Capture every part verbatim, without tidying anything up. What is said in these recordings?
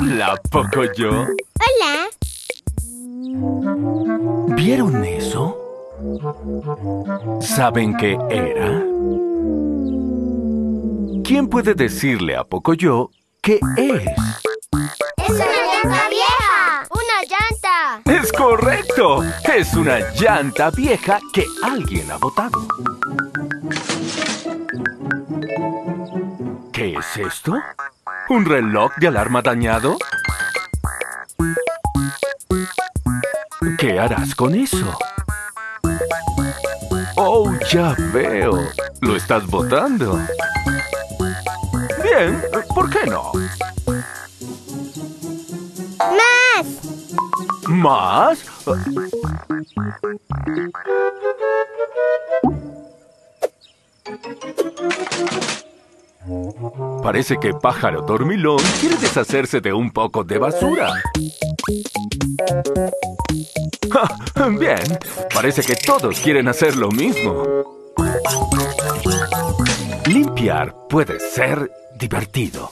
Hola, Pocoyo. Hola. ¿Vieron eso? ¿Saben qué era? ¿Quién puede decirle a Pocoyo qué es? ¡Es una llanta vieja! ¡Una llanta! ¡Es correcto! Es una llanta vieja que alguien ha botado. ¿Qué es esto? ¿Un reloj de alarma dañado? ¿Qué harás con eso? ¡Oh, ya veo! Lo estás botando. Bien, ¿por qué no? ¡Más! ¿Más? Parece que Pájaro Dormilón quiere deshacerse de un poco de basura. Ah, bien, parece que todos quieren hacer lo mismo. Limpiar puede ser divertido.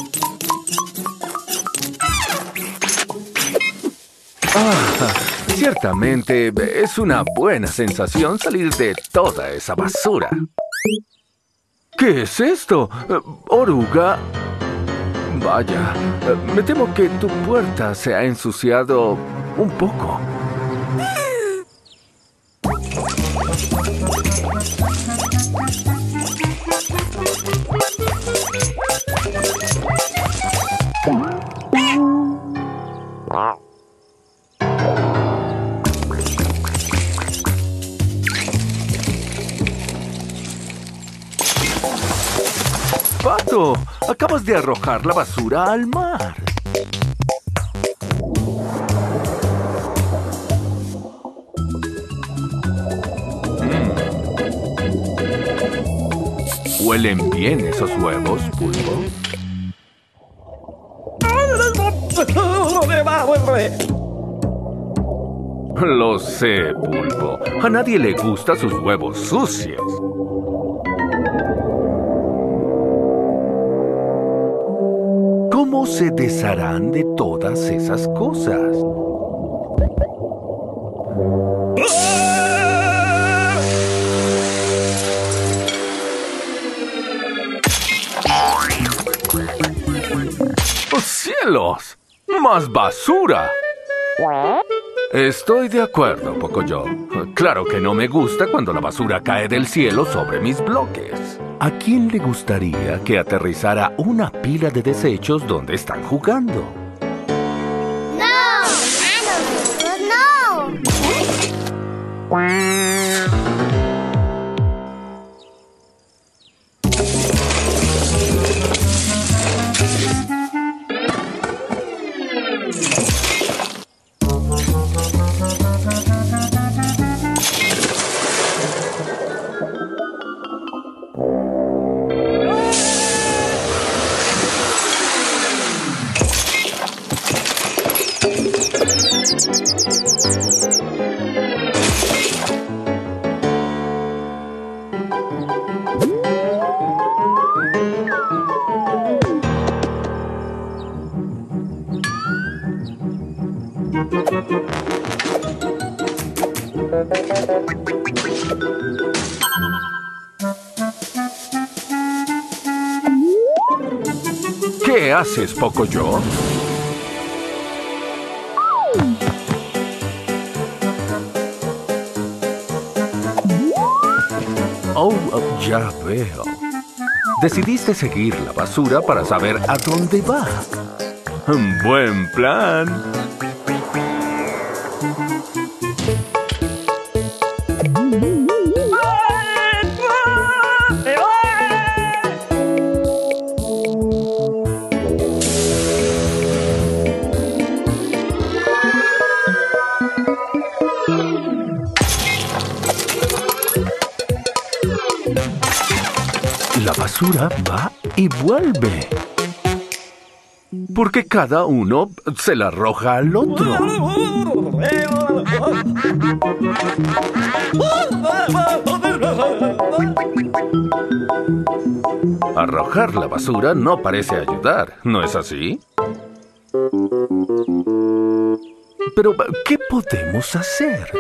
Ah, ciertamente es una buena sensación salir de toda esa basura. ¿Qué es esto? ¿Oruga? Vaya, me temo que tu puerta se ha ensuciado un poco. ¡Pato! Acabas de arrojar la basura al mar. Mm. ¿Huelen bien esos huevos, Pulpo? Lo sé, Pulpo. A nadie le gustan sus huevos sucios. ¿Cómo se desharán de todas esas cosas? ¡Oh, cielos! ¡Más basura! Estoy de acuerdo, Pocoyo. Claro que no me gusta cuando la basura cae del cielo sobre mis bloques. ¿A quién le gustaría que aterrizara una pila de desechos donde están jugando? ¡No! ¡A nosotros no! ¿Qué haces, Pocoyo? Oh, ya veo. Decidiste seguir la basura para saber a dónde va. ¡Buen plan! La basura va y vuelve. Porque cada uno se la arroja al otro. Arrojar la basura no parece ayudar, ¿no es así? Pero, ¿qué podemos hacer?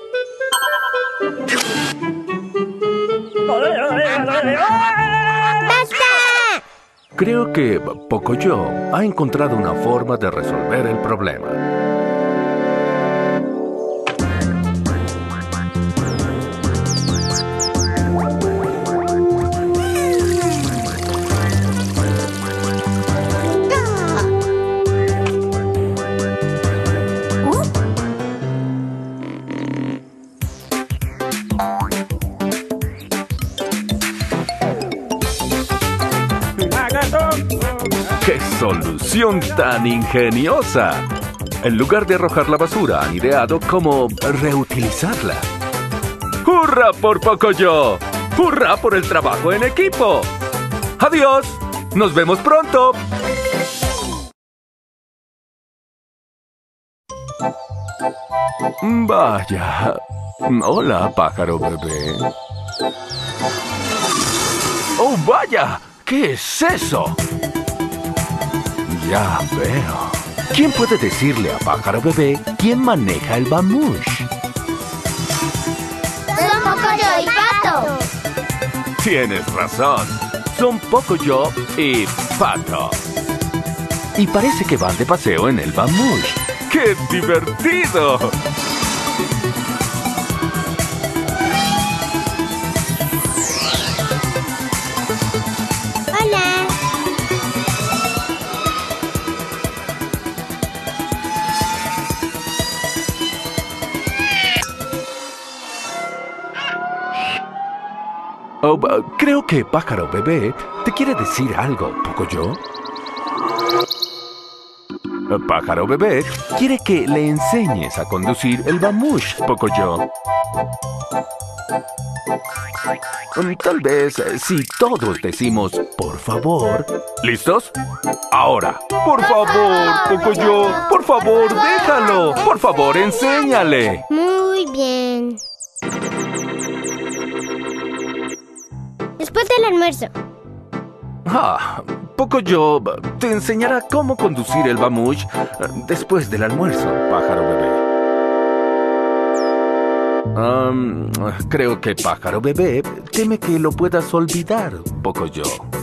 ¡Basta! Creo que Pocoyo ha encontrado una forma de resolver el problema. ¡Qué solución tan ingeniosa! En lugar de arrojar la basura, han ideado cómo reutilizarla. ¡Hurra por Pocoyo! ¡Hurra por el trabajo en equipo! ¡Adiós! ¡Nos vemos pronto! Vaya. Hola, pájaro bebé. ¡Oh, vaya! ¿Qué es eso? Ya veo. ¿Quién puede decirle a pájaro bebé quién maneja el Vamoosh? ¡Son Pocoyo y Pato! Tienes razón. Son Pocoyo y Pato. Y parece que van de paseo en el Vamoosh. ¡Qué divertido! ¡Hola! Oh, creo que pájaro bebé te quiere decir algo, Pocoyo. Pájaro bebé quiere que le enseñes a conducir el Vamoosh, Pocoyo. Tal vez si todos decimos por favor. ¿Listos? Ahora. Por favor, Pocoyo. Por favor, déjalo. Por favor, enséñale. Muy bien. Después del almuerzo. Ah, Pocoyo te enseñará cómo conducir el Vamoosh después del almuerzo, pájaro bebé. Um, creo que pájaro bebé teme que lo puedas olvidar, Pocoyo.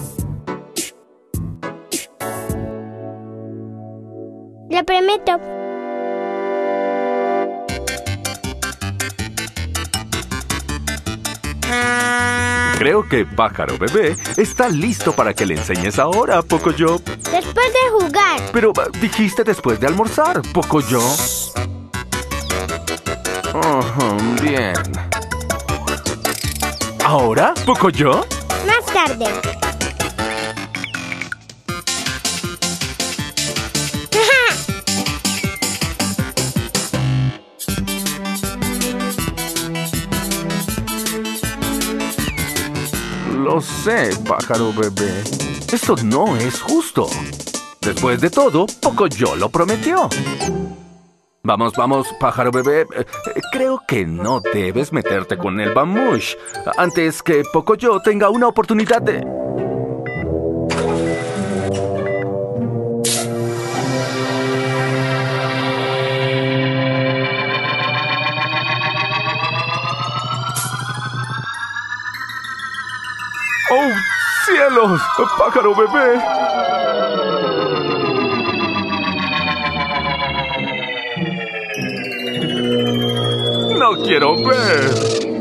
Lo prometo. Creo que pájaro bebé está listo para que le enseñes ahora, Pocoyo. Después de jugar. Pero dijiste después de almorzar, Pocoyo. Oh, bien. ¿Ahora, Pocoyo? Más tarde. Lo sé, pájaro bebé. Esto no es justo. Después de todo, Pocoyo lo prometió. Vamos, vamos, pájaro bebé. Creo que no debes meterte con el Vamoosh antes que Pocoyo tenga una oportunidad de... ¡Oh, cielos! ¡Pájaro bebé! ¡No quiero ver!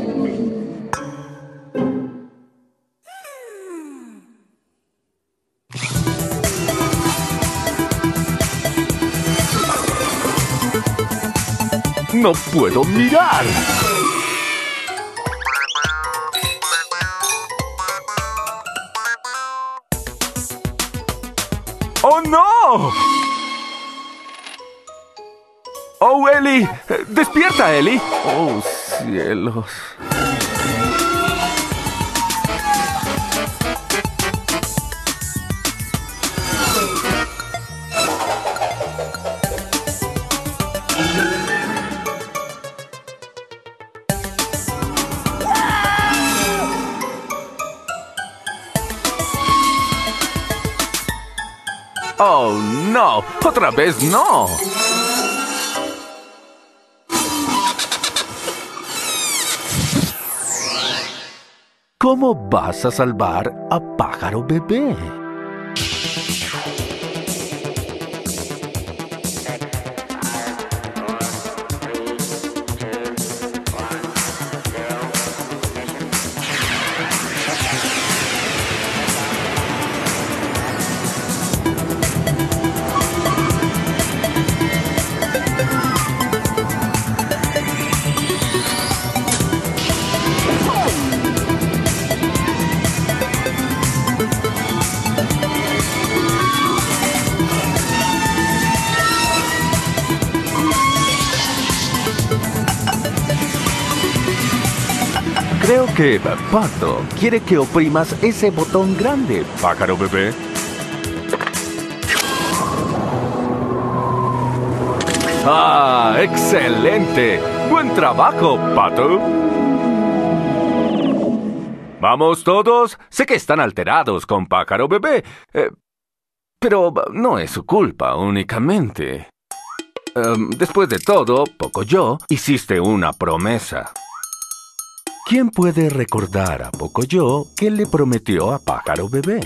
¡No puedo mirar! ¡Oh, no! ¡Oh, Ellie! ¡Despierta, Ellie! ¡Oh, cielos! ¡Oh, no! ¡Otra vez no! ¿Cómo vas a salvar a Pájaro Bebé? Creo que Pato quiere que oprimas ese botón grande, Pájaro Bebé. ¡Ah, excelente! ¡Buen trabajo, Pato! ¡Vamos todos! Sé que están alterados con Pájaro Bebé, eh, pero no es su culpa únicamente. Um, después de todo, Pocoyo, hiciste una promesa. ¿Quién puede recordar a Pocoyo qué le prometió a Pájaro Bebé?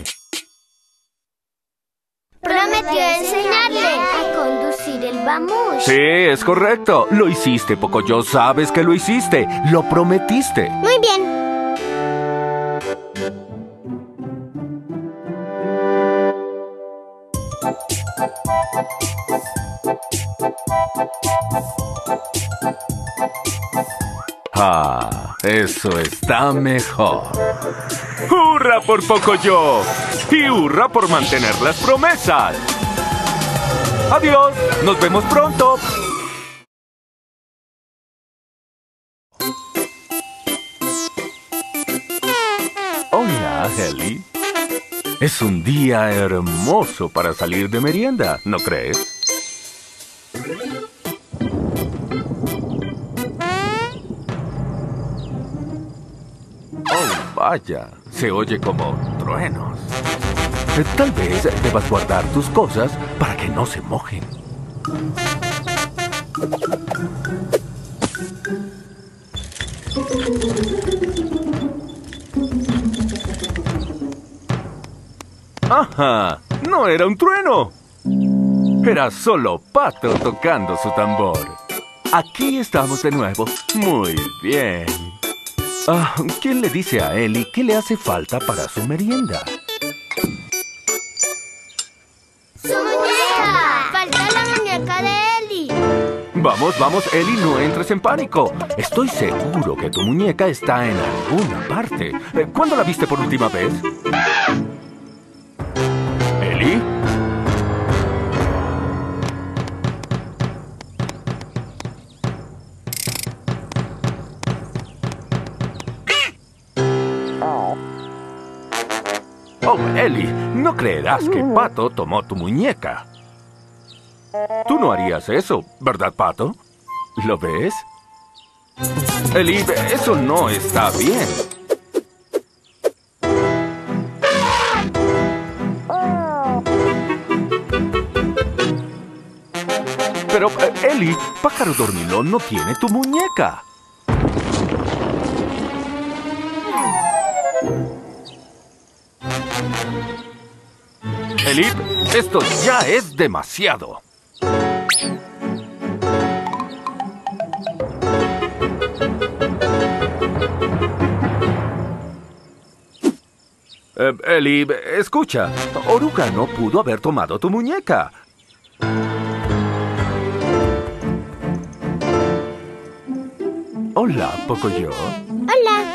Prometió enseñarle a conducir el bambú. Sí, es correcto. Lo hiciste, Pocoyo. Sabes que lo hiciste. Lo prometiste. Muy bien. Ah, eso está mejor. ¡Hurra por Pocoyo! ¡Y hurra por mantener las promesas! ¡Adiós! ¡Nos vemos pronto! Hola, Ellie. Es un día hermoso para salir de merienda, ¿no crees? Oh, vaya, se oye como truenos. Eh, Tal vez debas guardar tus cosas para que no se mojen. ¡Ajá! ¡No era un trueno! Era solo Pato tocando su tambor. Aquí estamos de nuevo. Muy bien. Ah, ¿quién le dice a Ellie qué le hace falta para su merienda? ¡Su muñeca! ¡Falta la muñeca de Ellie! Vamos, vamos, Ellie, no entres en pánico. Estoy seguro que tu muñeca está en alguna parte. Eh, ¿Cuándo la viste por última vez? ¿Ellie? Oh, Ellie, no creerás que Pato tomó tu muñeca. Tú no harías eso, ¿verdad, Pato? ¿Lo ves? Ellie, eso no está bien. Pero, eh, Ellie, Pájaro Dormilón no tiene tu muñeca. Ellie, esto ya es demasiado. Eh, Ellie, escucha. Oruga no pudo haber tomado tu muñeca. Hola, Pocoyo. Hola.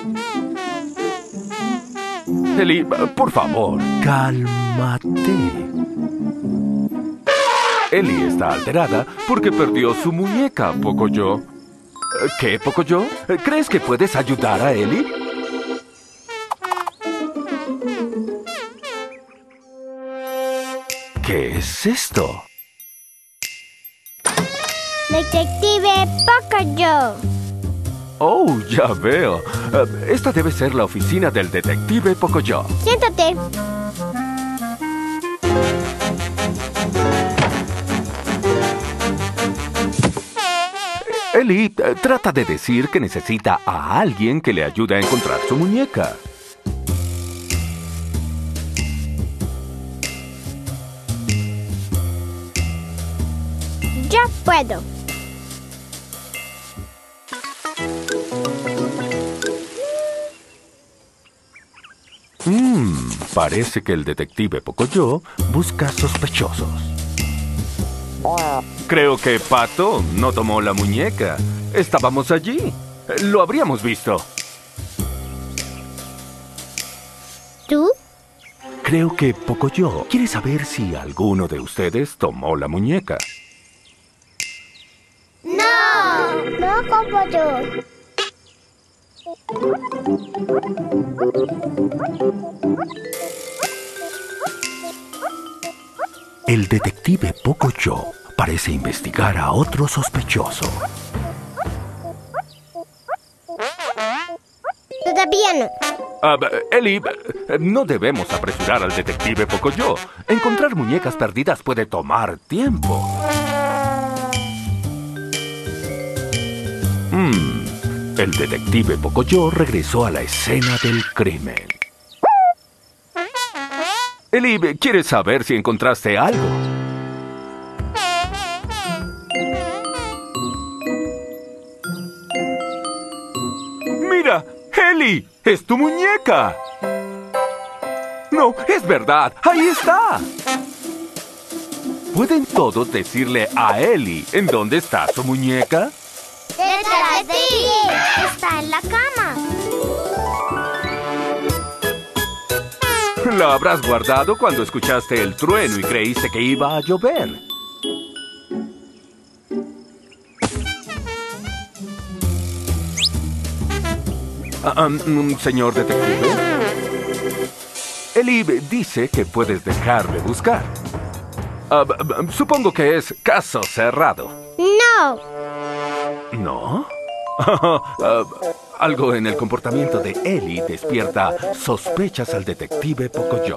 Ellie, por favor, cálmate. Ellie está alterada porque perdió su muñeca, Pocoyo. ¿Qué, Pocoyo? ¿Crees que puedes ayudar a Ellie? ¿Qué es esto? Detective Pocoyo. Oh, ya veo. Uh, esta debe ser la oficina del detective Pocoyo. Siéntate. Ellie eh, trata de decir que necesita a alguien que le ayude a encontrar su muñeca. Yo puedo. Mmm, parece que el detective Pocoyo busca sospechosos. Creo que Pato no tomó la muñeca. Estábamos allí. Lo habríamos visto. ¿Tú? Creo que Pocoyo quiere saber si alguno de ustedes tomó la muñeca. ¡No! No como yo. El detective Pocoyo parece investigar a otro sospechoso. Todavía no. Ah, Ellie, no debemos apresurar al detective Pocoyo. Encontrar muñecas perdidas puede tomar tiempo. Hmm, el detective Pocoyo regresó a la escena del crimen. Ellie, ¿quieres saber si encontraste algo? ¡Mira! ¡Ellie! ¡Es tu muñeca! No, es verdad. ¡Ahí está! ¿Pueden todos decirle a Ellie en dónde está su muñeca? ¡Detrás de ti! Está en la cama. La habrás guardado cuando escuchaste el trueno y creíste que iba a llover. Ah, um, señor detective. Ellie dice que puedes dejar de buscar. Ah, supongo que es caso cerrado. No. ¿No? uh, algo en el comportamiento de Ellie despierta sospechas al detective Pocoyo.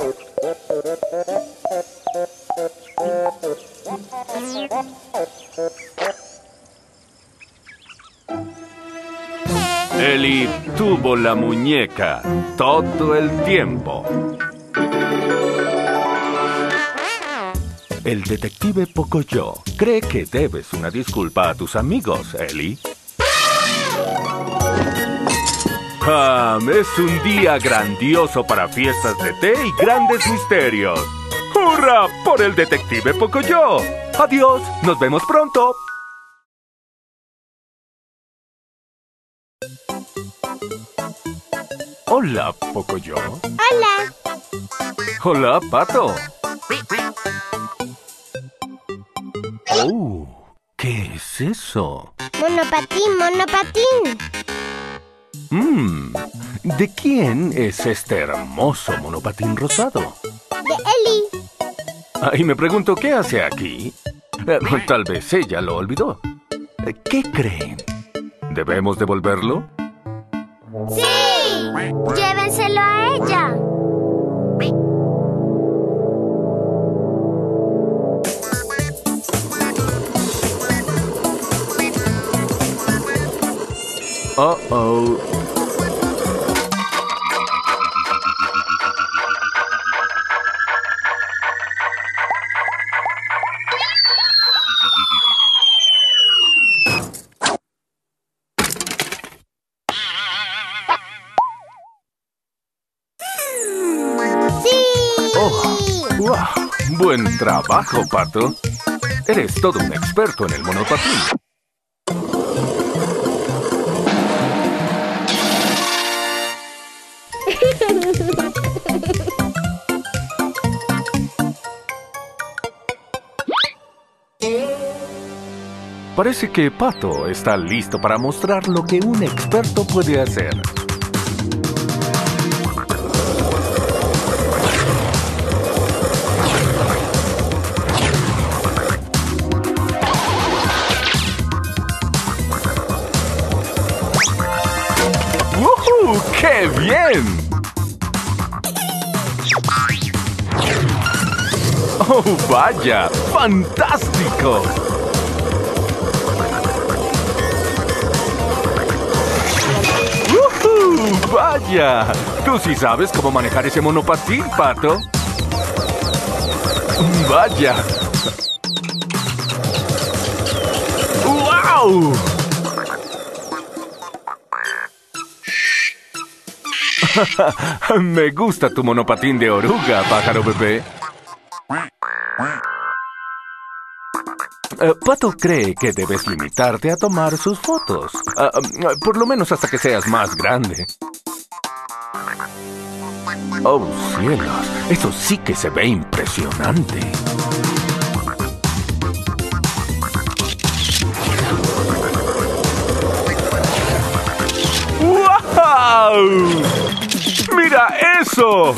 Ellie tuvo la muñeca todo el tiempo. El detective Pocoyo cree que debes una disculpa a tus amigos, Ellie. Ah, es un día grandioso para fiestas de té y grandes misterios. ¡Hurra por el detective Pocoyo! Adiós, nos vemos pronto. Hola, Pocoyo. Hola. Hola, Pato. Oh, ¿qué es eso? Monopatín, monopatín. Mmm, ¿de quién es este hermoso monopatín rosado? De Ellie. Ah, y me pregunto, ¿qué hace aquí? Eh, tal vez ella lo olvidó. Eh, ¿Qué creen? ¿Debemos devolverlo? ¡Sí! ¡Llévenselo a ella! Oh, oh. ¡Wow! Buen trabajo, Pato. Eres todo un experto en el monopatín. Parece que Pato está listo para mostrar lo que un experto puede hacer. ¡Woohoo! ¡Qué bien! ¡Oh, vaya! ¡Fantástico! ¡Vaya! Tú sí sabes cómo manejar ese monopatín, Pato. ¡Vaya! ¡Wow! Me gusta tu monopatín de oruga, pájaro bebé. Uh, Pato cree que debes limitarte a tomar sus fotos. Uh, uh, por lo menos hasta que seas más grande. ¡Oh, cielos! Eso sí que se ve impresionante. ¡Wow! ¡Mira eso!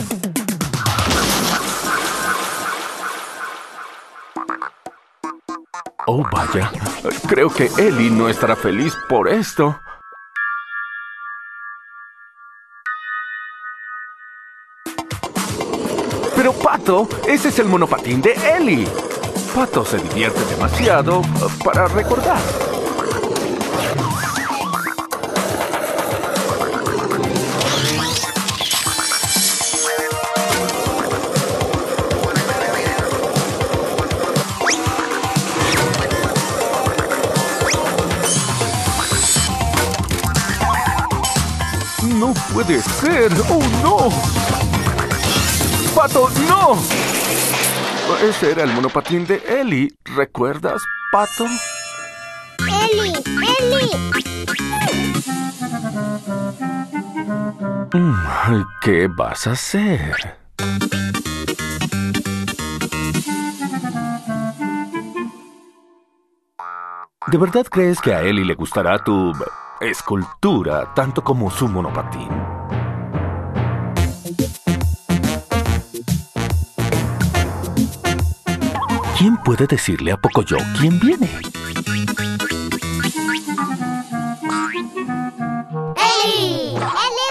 Oh, vaya. Creo que Ellie no estará feliz por esto. Pero, Pato, ese es el monopatín de Ellie. Pato se divierte demasiado para recordar. ¡No puede ser! ¡Oh, no! ¡Pato, no! Ese era el monopatín de Ellie. ¿Recuerdas, Pato? ¡Ellie! ¡Ellie! ¿Qué vas a hacer? ¿De verdad crees que a Ellie le gustará tu escultura tanto como su monopatín? ¿Quién puede decirle a Pocoyo quién viene? ¡Ellie! ¡Ellie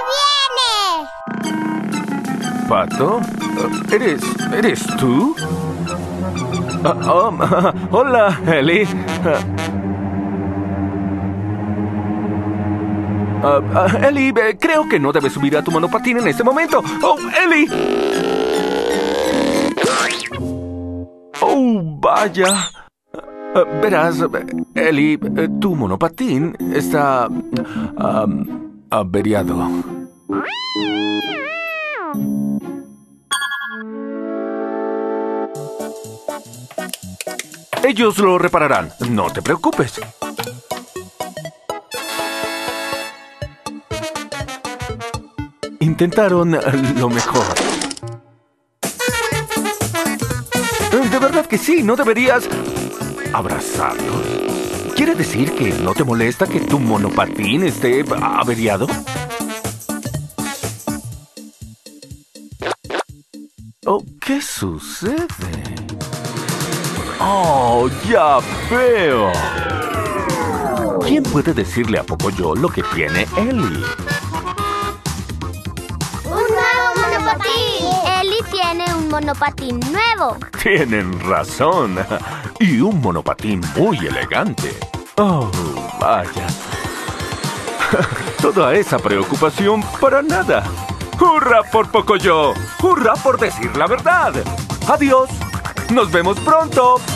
viene! ¿Pato? ¿Eres... eres tú? Uh, um, uh, hola, Ellie. Uh, uh, Ellie, eh, creo que no debes subir a tu monopatín en este momento. ¡Oh, Ellie! ¡Oh, vaya! Uh, verás, Ellie, eh, tu monopatín está... Um, averiado. Ellos lo repararán. No te preocupes. Intentaron lo mejor. De verdad que sí, no deberías abrazarlos. ¿Quiere decir que no te molesta que tu monopatín esté averiado? Oh, ¿qué sucede? Oh, ya veo. ¿Quién puede decirle a Pocoyo lo que tiene Ellie? Ellie tiene un monopatín nuevo. Tienen razón. Y un monopatín muy elegante. Oh, vaya. Toda esa preocupación para nada. ¡Hurra por Pocoyo! ¡Hurra por decir la verdad! ¡Adiós! ¡Nos vemos pronto!